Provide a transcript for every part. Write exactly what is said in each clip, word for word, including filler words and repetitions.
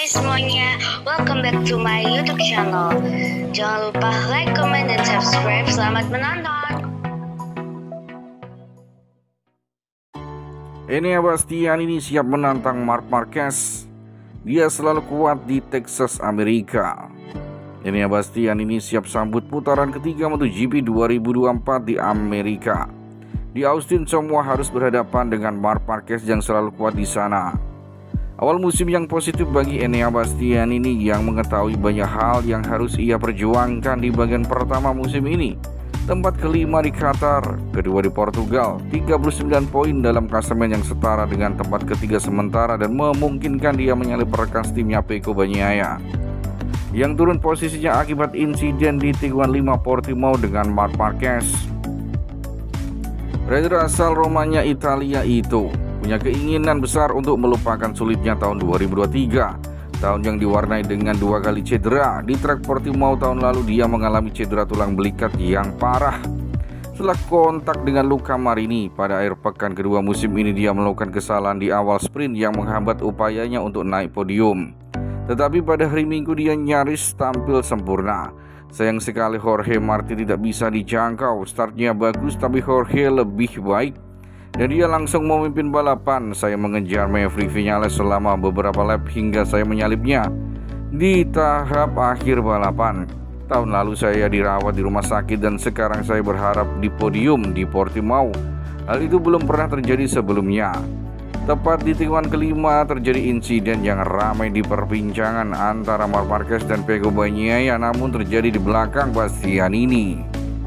semuanya, welcome back to my YouTube channel. Jangan lupa like, comment, dan subscribe. Selamat menonton. Enea Bastian ini siap menantang Marc Marquez. Dia selalu kuat di Texas, Amerika. Enea Bastian ini siap sambut putaran ketiga MotoGP dua ribu dua puluh empat di Amerika. Di Austin semua harus berhadapan dengan Marc Marquez yang selalu kuat di sana. Awal musim yang positif bagi Enea Bastian ini yang mengetahui banyak hal yang harus ia perjuangkan di bagian pertama musim ini. Tempat kelima di Qatar, kedua di Portugal, tiga puluh sembilan poin dalam klasemen yang setara dengan tempat ketiga sementara dan memungkinkan dia menyalip rekan timnya Pecco Bagnaia yang turun posisinya akibat insiden di tikungan lima Portimao dengan Marc Marquez. Rider asal Romanya Italia itu punya keinginan besar untuk melupakan sulitnya tahun dua ribu dua puluh tiga, tahun yang diwarnai dengan dua kali cedera. Di trek Portimao tahun lalu dia mengalami cedera tulang belikat yang parah. Setelah kontak dengan Luca Marini pada akhir pekan kedua musim ini, dia melakukan kesalahan di awal sprint yang menghambat upayanya untuk naik podium. Tetapi pada hari Minggu dia nyaris tampil sempurna. Sayang sekali Jorge Martin tidak bisa dijangkau. Startnya bagus tapi Jorge lebih baik dan dia langsung memimpin balapan. Saya mengejar Maverick Vinales selama beberapa lap hingga saya menyalipnya di tahap akhir balapan. Tahun lalu saya dirawat di rumah sakit dan sekarang saya berharap di podium di Portimao. Hal itu belum pernah terjadi sebelumnya. Tepat di tikungan kelima terjadi insiden yang ramai di perbincangan antara Marc Marquez dan Pecco Bagnaia, namun terjadi di belakang Bastian ini.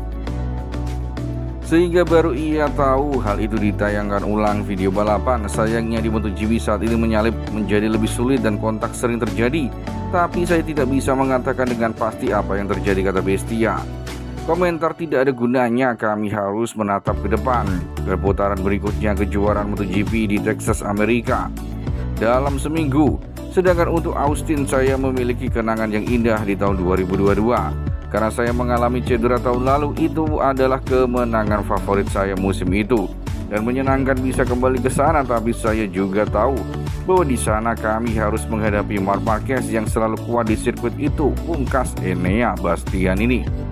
Sehingga baru ia tahu hal itu ditayangkan ulang video balapan. Sayangnya di MotoGP saat ini menyalip menjadi lebih sulit dan kontak sering terjadi. Tapi saya tidak bisa mengatakan dengan pasti apa yang terjadi, kata Bestia. Komentar tidak ada gunanya, kami harus menatap ke depan. Ke putaran berikutnya kejuaraan MotoGP di Texas, Amerika dalam seminggu. Sedangkan untuk Austin saya memiliki kenangan yang indah di tahun dua ribu dua puluh dua. Karena saya mengalami cedera tahun lalu, itu adalah kemenangan favorit saya musim itu. Dan menyenangkan bisa kembali ke sana, tapi saya juga tahu bahwa di sana kami harus menghadapi Marc Marquez yang selalu kuat di sirkuit itu, pungkas Enea Bastian ini.